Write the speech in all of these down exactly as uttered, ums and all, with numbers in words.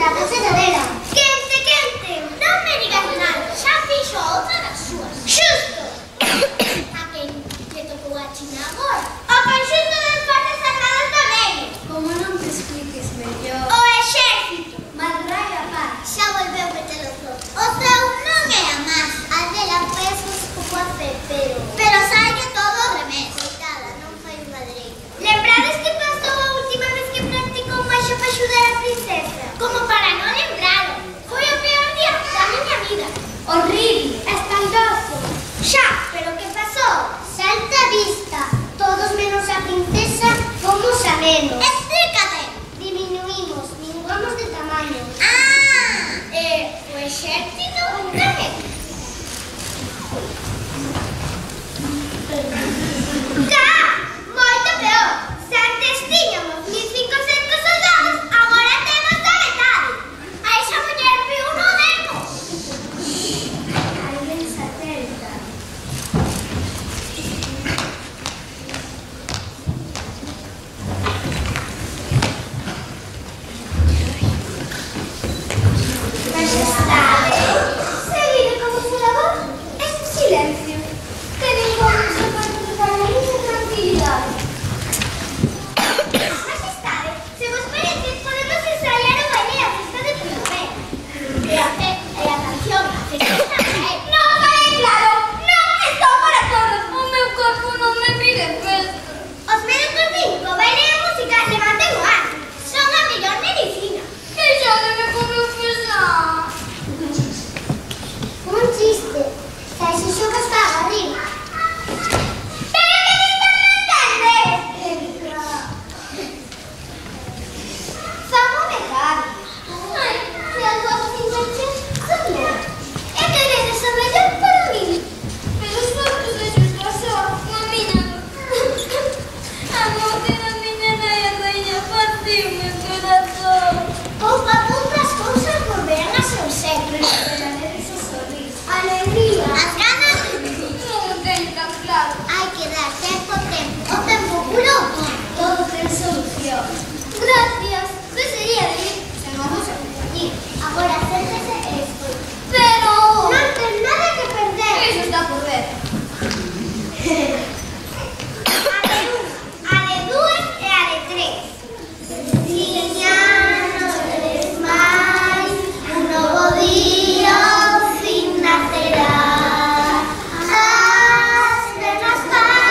da casa dela. Quente, quente. Non me digas nada. Xa fixo outra das súas. Xusto. A quen lle tocou a China agora? O conxunto dos fortes armados do reino. Como non te expliques mellor? O exército. Malraia paz. Xa volveu meter o flow. O seu non é a más. A dela pesos como a fe, pero... Pero salle todo o revés. Coitada, non fai unha dereita. Lembrades que pasou a última vez que practicou máis para axudar a princesa? Como para non lembralo. Foi o peor día da miña vida. Horrible. Espantoso. Xa, pero que pasou? Salta a vista. Todos menos a princesa fomos a menos. Explícate. Diminuímos, minguamos de tamaño. Ah, eh, o exército tamén. Cá, moito peor. Se antes tiñamos mil cincocentos soldados, agora temos da metade. A esa muller viu no demo. Alguén se acerca. Majestade, seguide como senador. Es silencio. Que ningún se participa na miña tranquilidade. Majestade, se vos parece, podemos ensaiar o baile a festa de primavera. E a fe, e a canción, a festa tamén. Non vai claro, non estou para todos. O meu corpo non me pide festa. Os médicos din que o baile e a música levanten o ánimo. Son a mellor medicina. Que xa debe comer pesar. Un chiste. Se as xogas para arriba. Pero que ti non me entendes? Famo pegar. Ai, se as vos enganches, sabía. E que vedes a mellor para mí. Pero os outros deixos pasar. A miña... A morte da miña nai a raíña partiume o corazón. Pouco a pouco as cousas volverán a seu século. Ese sorriso. Alegría. As ganas de Non o teño tan claro. hai que dar tempo ao tempo. O tempo curou todo. Todo ten solución. Gracias. Que sería de ir sen a vosa compañía? Agora acérquese e escoite. Pero... Non ten nada que perder. Eso está por ver. A de un, a de dúas e a de tres. Tiña noches máis, un novo día ao fin nacerá. As penas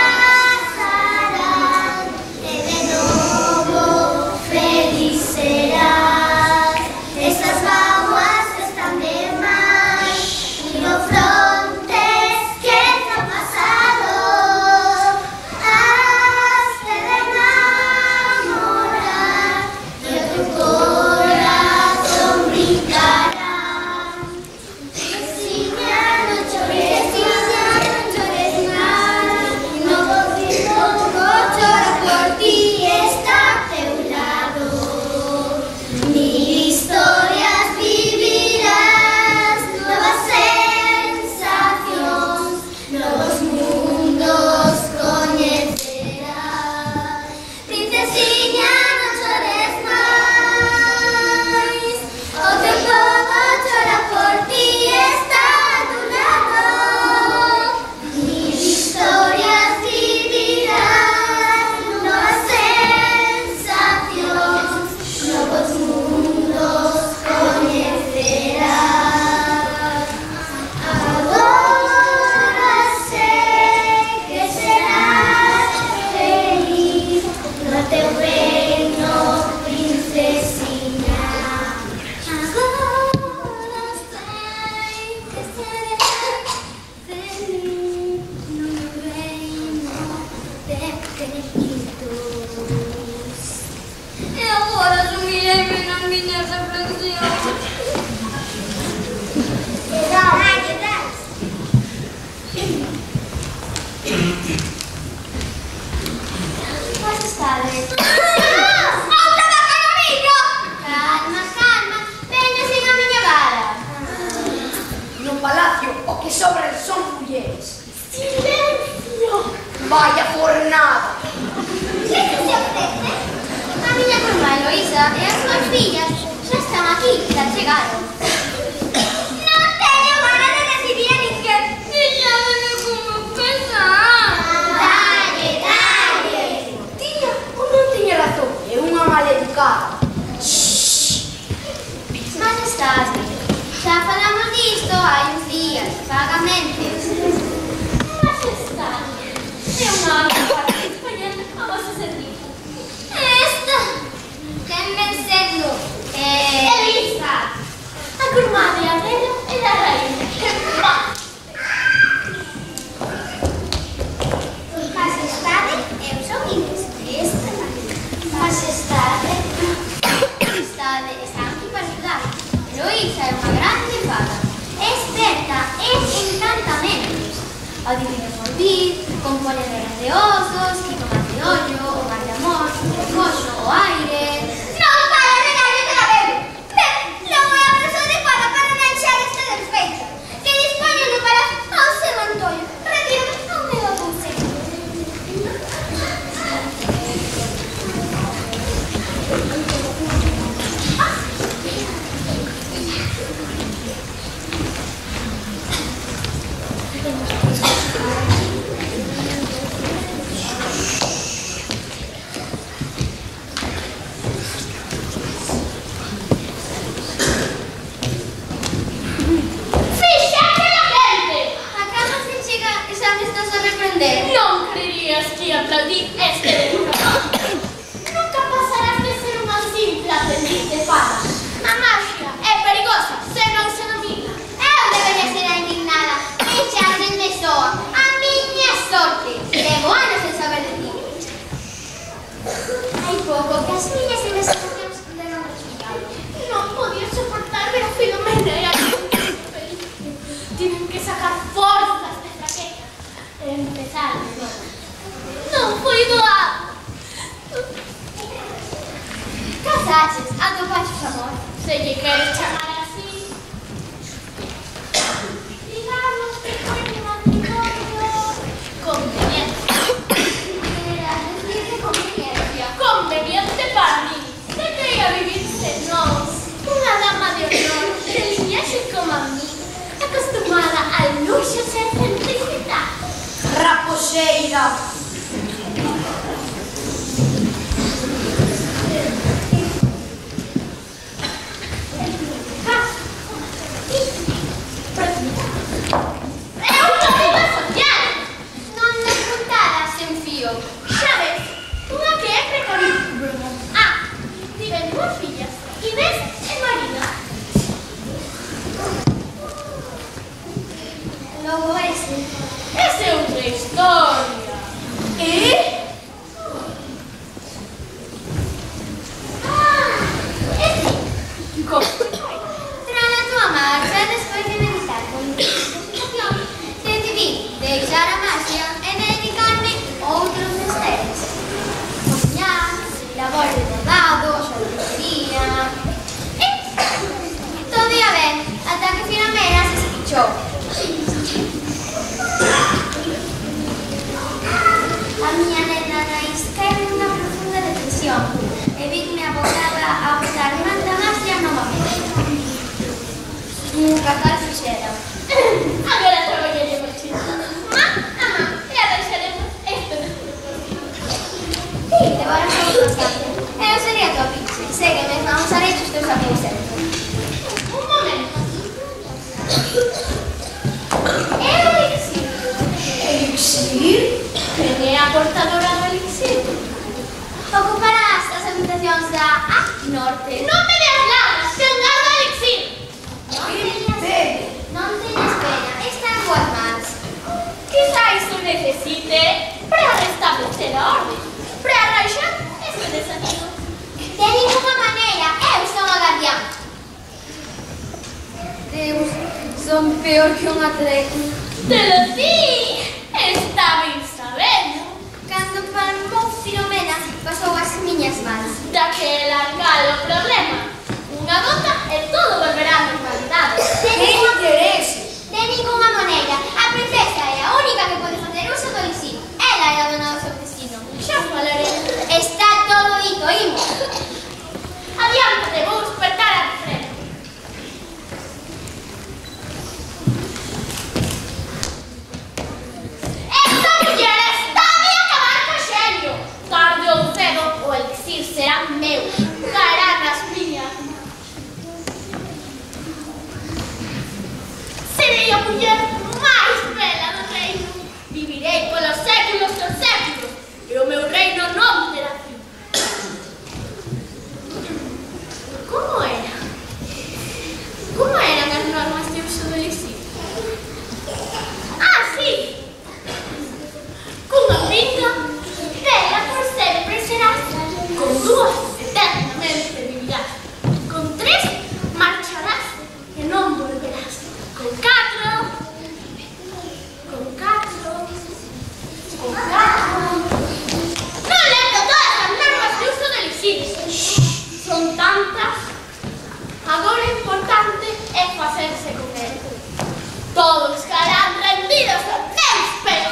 pasarán e de novo feliz serás. Estas mágoas están de máis e no fronte esquece o pasado. Has de enamorar e o teu corazón brincará. Veciña, non chores, veciña, non chores máis. Novo ritmo chora por ti, está a teu lado. Mil historias vivirás, novas sensacións, novos mundos coñecerás. Princesiña, non chores máis. O teu pobo chora por ti, está a tu lado. Mil historias vivirás, novas sensacións, novos mundos coñecerás. Agora sei que serás feliz no teu reino, princesiña. Agora sei que serás feliz no meu reino de pequenitos. E agora sumirei-me na miña reflexión. Ai, que tal? Majestade. Outra vaca no millo! Calma, calma. Veña sin a miña vara. No palacio o que sobran son mulleres. Silencio. Vaya fornada. Que se ofrece? A miña curva Eloísa e as súas fillas xa están aquí. chegaron. Non teño ganas de recibir a ninguén. Deixádeme como pesar. Dalle, dalle. Tiña ou non tiña razón? É unha maleducada. Majestade, xa falamos disto hai uns días, vagamente. Majestade, é unha alma para España a vosso servizo. Esta, quen ven sendo? Eh... Elisa, a curmá de Adela e da raíña. Majestade, eu son Inés. Esta, Majestade. Majestade, está aquí para ajudar. Eloísa é unha grande fada. Experta en encantamentos. Adivina por vir, compone regras de osos, que toman de ollo, o mar de amor, o coxo, o aire... Non para regalos de la bebe! Ben, non é a persoa adecuada para manchar esta desfeita. Que dispoñen de para ao seu Antonio. Retírame ao meu aconsello. Fixate la gente! Acabas de chegar e xa me estás a reprender. Non creerías que ia aplaudir este desgraciado. Nunca pasarás de ser unha simple aprendiz de fada. A magia é perigosa se non se domina. Eu debería ser a indignada. E Charles me soa. A miña sorte. Levo anos en saber de ti. Hai pouco que as miñas investigacións deron resultado. Non podía soportar ver a Filomena e a tiven que sacar forzas de traqueia e empezar de novo. Non foi doado. Casaches, atopaches amor. Se lle queres chamar así. Digamos que foi un matrimonio conveniente. Era decir de conveniencia. Conveniente para mí. Se quería vivir sen nós. Unha dama de honor, de liñaxe como a mí, acostumada al luxo e excentricidade. Raposeira. É unha vida social. Non me contaras en fío. Xa ves, unha que é precavida. Ah, tiven dúas fillas, Inés e Marina. Logo ese. Esa é outra historia. E? Ah, ese. Como? Tras a tua marcha, despois de meditar con situación, decidí deixar a magia e dedicarme a outros mesteres. Cociñar, labores de bordado, xordería... E todo ia ben, ata que Filomena se espichou. A miña nena Anaís cae nunha profunda depresión e vime abocada a botar manta magia novamente. Nunca tal fixera. Agora traballaré mochila. Ma, ama, e arranxaremos este desfruto. Sí, devoras algo bastante. Eu sería tua pinche. Ségueme, vamos a ver os teus aposentos. Un momento. Eu elixir. Elixir? Quen é a portadora do elixir? Ocuparás as habitacións da A Norte. Non me deas lagas, que engardo elixir. Non teñas, Bebe. non teñas pena, está en boas mans. Quizá iso necesite para restablecer a orden. Para arranxar este desafío. De ninguna maneira, eu son a guardián. Deus, son peor que un atleta. Te lo di, está ben sabendo. Cando palmou Filomena, pasou as miñas mans. Daquel argalo problema. Unha gota e todo volverá a normalidade. De Que ninguna, interese? de ninguna maneira. A princesa é a única que pode facer uso do elixir. Ela é a dona do seu destino. Xa falaré. Está todo dito, imos. Adiante, vou despertar a Alfredo. serán meus, caranas mías. Serei a muller máis bela do reino. Vivirei polos séculos dos séculos e o meu reino non terá fin. Como era? Como eran as normas de uso do elixir? Ah, sí! Cunha pinga, bela por sempre serás. Con dúas, eternamente vivirás. Con tres, marcharás e non volverás. Con catro, con catro, con catro. Non lendo todas as normas de uso do elixir. Son tantas. Agora o importante é facerse con él. Todos estarán rendidos a meus pés.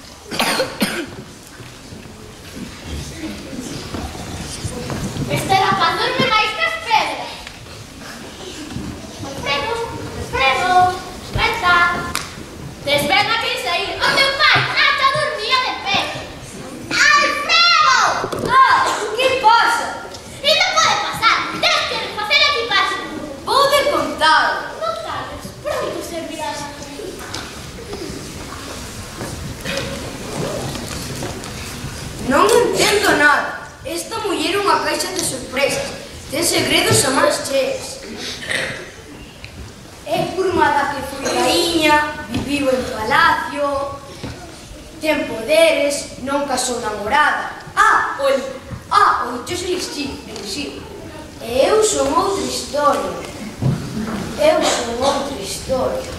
Este rapaz dorme máis que as pedras. Alfredo, Alfredo, desperta. Desperta que sair. O teu pai ata dormía de pé. Alfredo! Ah, que pasa? E non pode pasar. Tens que refacer a equipaxe. Pode contar. Non tardes, pronto servirás. Non entendo nada. Esta muller é unha caixa de sorpresas. Ten segredos a máis cheas. É formada que foi raíña, viviu en palacio, ten poderes, non casou namorada. Ah, o, ah, o dichoso elixir, elixir. E eu son outra historia. Eu son outra historia.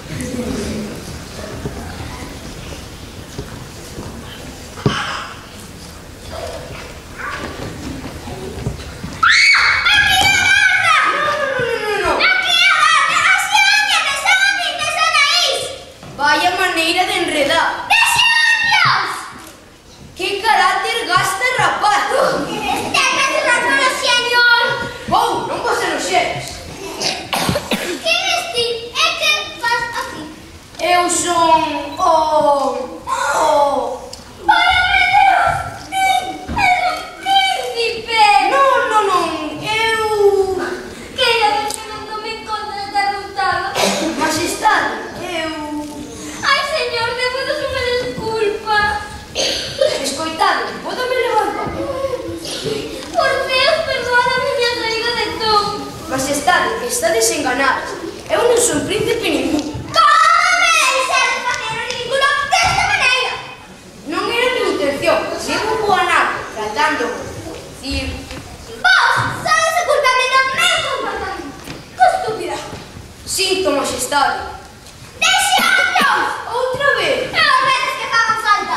Vaya maneira de enredar. ¡Deseos! Que carácter gasta rapaz. Este é razón, señor. Wow, non vos se nos xeres. Que vestir? E que faz aquí? Eu son o... o... ¡Vaya, Deus! ¡Es un príncipe! Non, non, non, eu... Queira ver que non tome conta de derrotado. Majestade, eu... Ai, señor, devuelvo unha desculpa. Escoitade, podo me levantar? Por Deus, perdona a miña saída de ton. Majestade, está desenganada. Eu non son príncipe ningún. Como me deixar de facer o ridículo desta maneira? Non era a miña intención. Llevo un guanaco tratando de decir... Vos sodes o culpable do meu comportamento. Que estúpida. Sinto, majestade. Deseos! Outra vez. É as veces que fagan falta.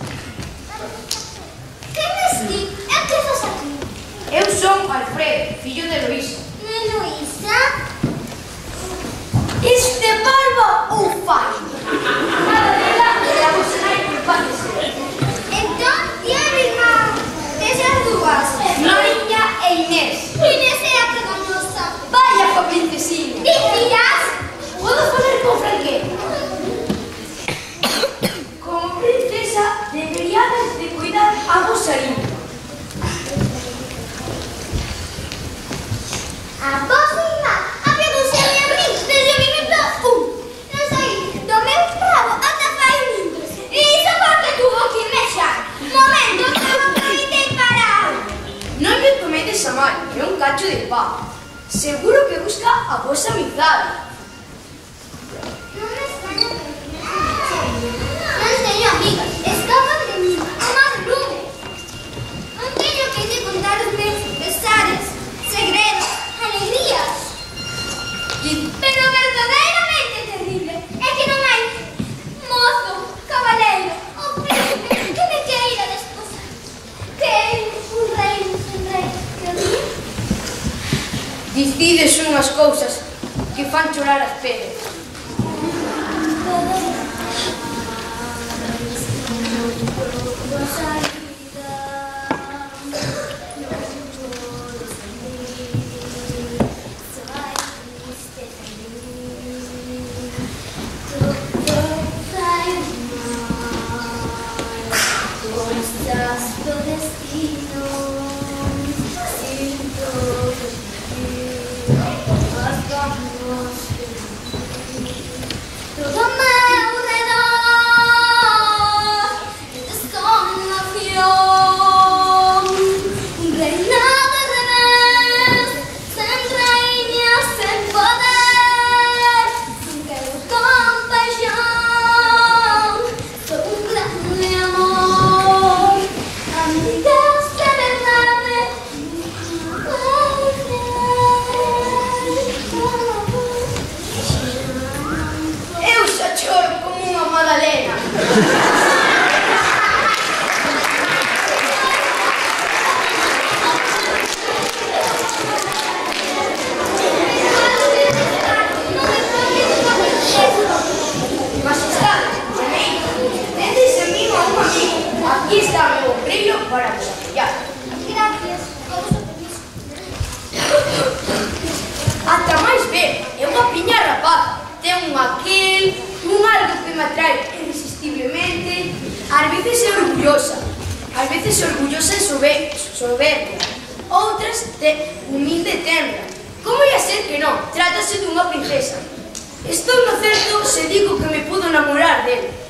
Que vestir? E que faz aquí? Eu son Alfredo, fillo de Luisa. De Luisa? Este barba ou fai? Nada dela e a vosa nai culpándose. Entón, ti é a irmá desas dúas. Mariña e Inés. Inés é a pegamosa. Vaya pa princesina. Dicirás? Podo falar con franqueza. Como princesa, deberíades de cuidar a vosa irmá. A vosa irmá apegouse a min desde o minuto un. Non saí do meu prado ata fai minutos. E iso porque tuvo que mexar. Momento que non prometei parar. Non me tomedes a mal, é un cacho de pá. Seguro que busca a vosa amizade. Non me extraña que non teño amigas. Escapan de mí. Tomad lume. Non teño que lle contar os meus pesares, segredos, alegrías. Pero verdadeiramente terrible é que non hai mozo, cabaleiro ou príncipe que me queira desposar. Que é un reino sen rei. Que a mí Dicides unhas cousas que fan chorar as pedras. Tu destino, si veces orgullosa e soberbia, outras de humilde e tenra. Como ia ser que non? Trátase dunha princesa. Estou no certo se digo que me pudo namorar dele.